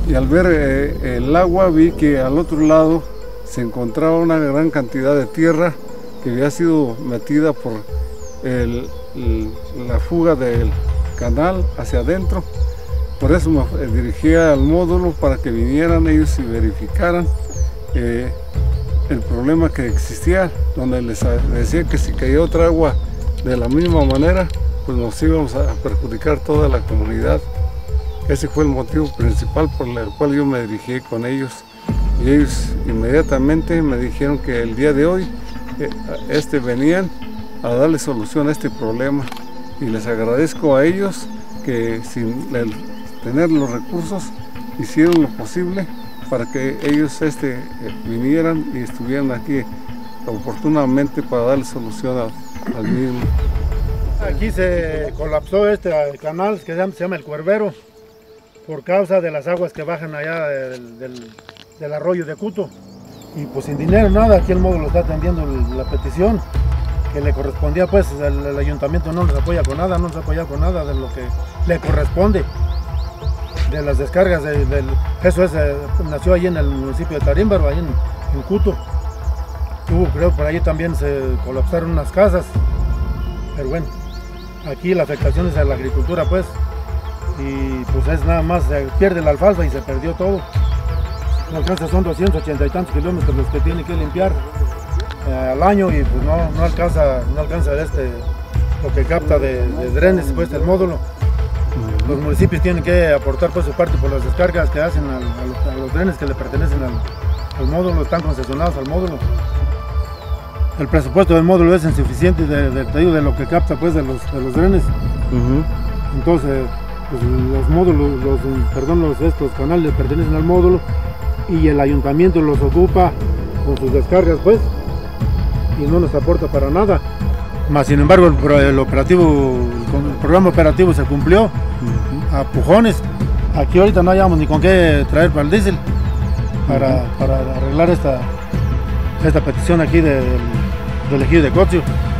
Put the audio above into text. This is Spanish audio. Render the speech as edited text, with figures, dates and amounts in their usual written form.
y al ver el agua vi que al otro lado se encontraba una gran cantidad de tierra que había sido metida por la fuga del canal hacia adentro. Por eso me dirigí al módulo para que vinieran ellos y verificaran el problema que existía, donde les decía que si caía otra agua de la misma manera, pues nos íbamos a perjudicar toda la comunidad. Ese fue el motivo principal por el cual yo me dirigí con ellos. Y ellos inmediatamente me dijeron que el día de hoy venían a darle solución a este problema. Y les agradezco a ellos que sin tener los recursos hicieron lo posible para que ellos vinieran y estuvieran aquí oportunamente para darle solución al mismo. Aquí se colapsó este canal que se llama el Cuervero por causa de las aguas que bajan allá del arroyo de Cuto. Y pues sin dinero nada, aquí el módulo está atendiendo la petición que le correspondía, pues el ayuntamiento no nos apoya con nada, no nos apoya con nada de lo que le corresponde. De las descargas, nació allí en el municipio de Tarímbaro, ahí en Cuto. Creo por ahí también se colapsaron unas casas, pero bueno, aquí la afectación es a la agricultura pues, y pues es nada más, se pierde la alfalfa y se perdió todo. No alcanza, son 280 y tantos kilómetros los que tiene que limpiar al año y pues no alcanza lo que capta de drenes pues el módulo. Los municipios tienen que aportar pues su parte por las descargas que hacen a los drenes que le pertenecen al módulo, están concesionados al módulo. El presupuesto del módulo es insuficiente de lo que capta pues de los drenes. Entonces pues, estos canales le pertenecen al módulo y el ayuntamiento los ocupa con sus descargas pues y no nos aporta para nada. Más sin embargo el programa operativo se cumplió a pujones. Aquí ahorita no hayamos ni con qué traer para el diésel para arreglar esta petición aquí del ejido de Coccio.